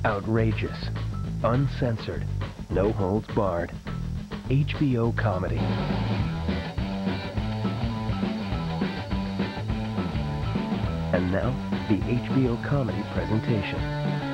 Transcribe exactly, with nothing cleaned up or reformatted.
Outrageous, uncensored, no holds barred. H B O Comedy. And now, the H B O Comedy presentation.